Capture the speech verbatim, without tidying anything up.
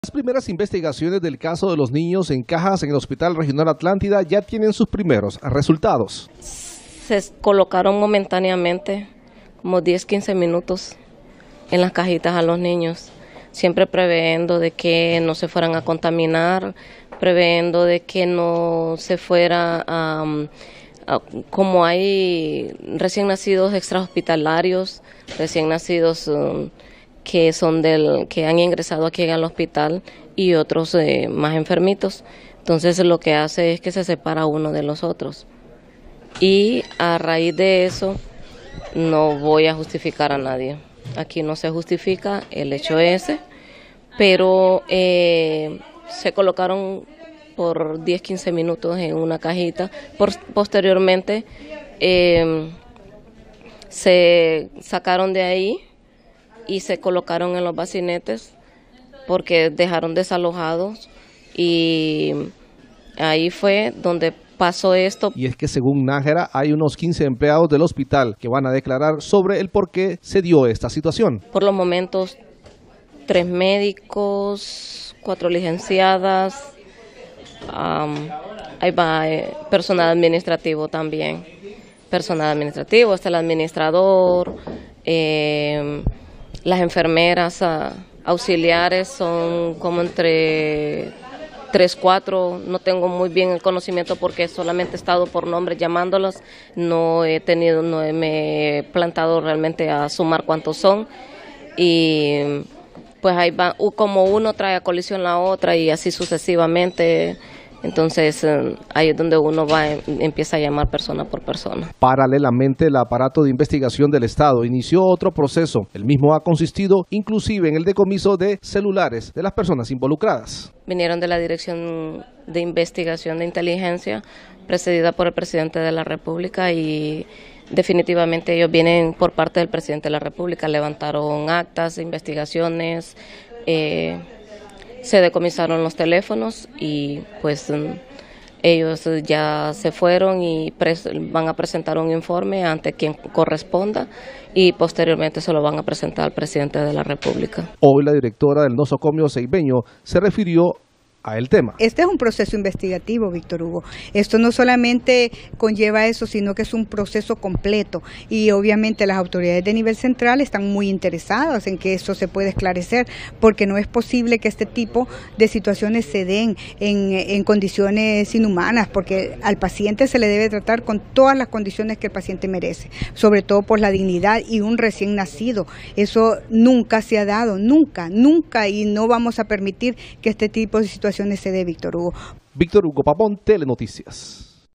Las primeras investigaciones del caso de los niños en cajas en el Hospital Regional Atlántida ya tienen sus primeros resultados. Se colocaron momentáneamente como diez a quince minutos en las cajitas a los niños, siempre previendo de que no se fueran a contaminar, previendo de que no se fuera a, a como hay recién nacidos extrahospitalarios, recién nacidos um, que son del que han ingresado aquí al hospital y otros eh, más enfermitos. Entonces lo que hace es que se separa uno de los otros. Y a raíz de eso no voy a justificar a nadie. Aquí no se justifica el hecho ese, pero eh, se colocaron por diez a quince minutos en una cajita. Por, posteriormente eh, se sacaron de ahí y se colocaron en los bacinetes porque dejaron desalojados, y ahí fue donde pasó esto. Y es que según Nájera hay unos quince empleados del hospital que van a declarar sobre el por qué se dio esta situación. Por los momentos, tres médicos, cuatro licenciadas, um, ahí va eh, personal administrativo también. Personal administrativo, está el administrador, eh, las enfermeras uh, auxiliares son como entre tres, cuatro, no tengo muy bien el conocimiento porque solamente he estado por nombre llamándolas, no he tenido, no he, me he plantado realmente a sumar cuántos son, y pues ahí va, como uno trae a colisión la otra y así sucesivamente. Entonces ahí es donde uno va, empieza a llamar persona por persona. Paralelamente, el aparato de investigación del Estado inició otro proceso. El mismo ha consistido inclusive en el decomiso de celulares de las personas involucradas. Vinieron de la Dirección de Investigación de Inteligencia, presidida por el Presidente de la República, y definitivamente ellos vienen por parte del Presidente de la República. Levantaron actas, investigaciones, eh, se decomisaron los teléfonos y pues ellos ya se fueron y van a presentar un informe ante quien corresponda y posteriormente se lo van a presentar al Presidente de la República. Hoy la directora del nosocomio ceibeño se refirió a el tema. Este es un proceso investigativo, Víctor Hugo. Esto no solamente conlleva eso, sino que es un proceso completo, y obviamente las autoridades de nivel central están muy interesadas en que eso se pueda esclarecer, porque no es posible que este tipo de situaciones se den en, en condiciones inhumanas, porque al paciente se le debe tratar con todas las condiciones que el paciente merece, sobre todo por la dignidad y un recién nacido. Eso nunca se ha dado, nunca, nunca, y no vamos a permitir que este tipo de situaciones se dé, Víctor Hugo. Víctor Hugo Pavón, Telenoticias.